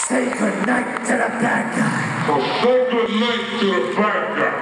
Say goodnight to the bad guy. So say goodnight to the bad guy.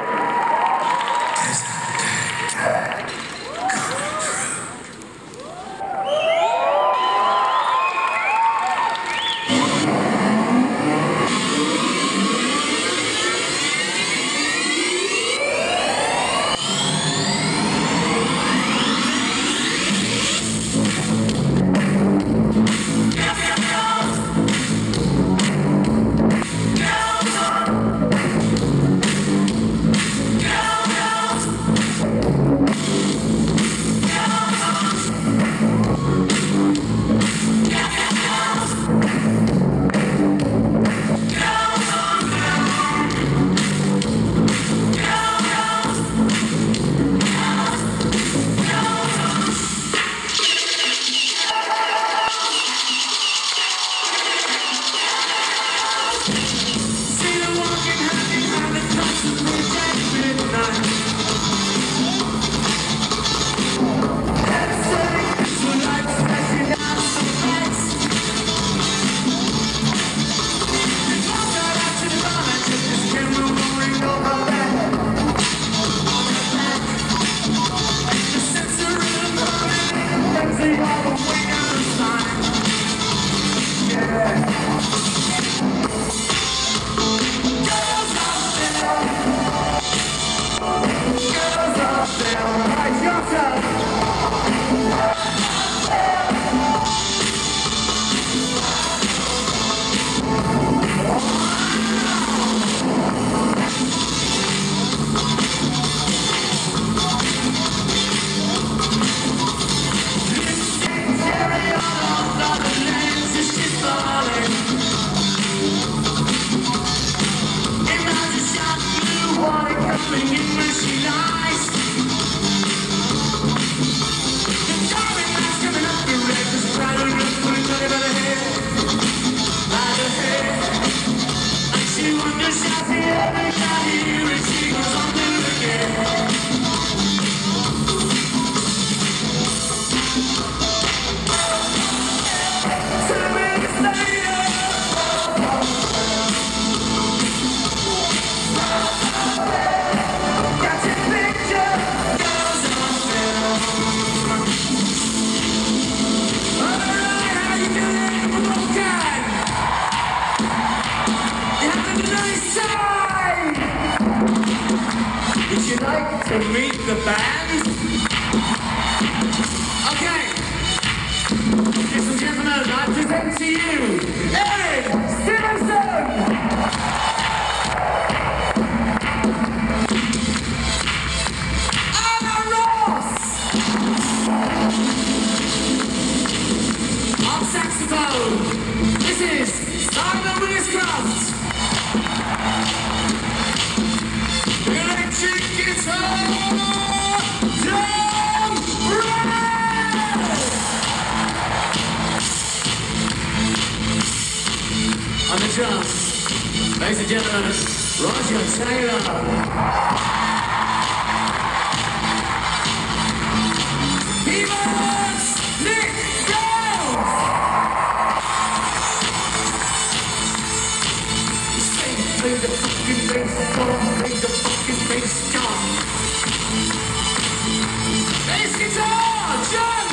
Would you like to meet the band? Okay. Ladies and gentlemen, I present to you Eric Stevenson! Anna Ross! On saxophone, this is Simon Willis-Croft! Electric guitar, Tom Red! On the drums, ladies and gentlemen, Roger Taylor. Keyboards, Nick Downs! Play the fucking bass, play the fucking bass, come on. Bass guitar, John!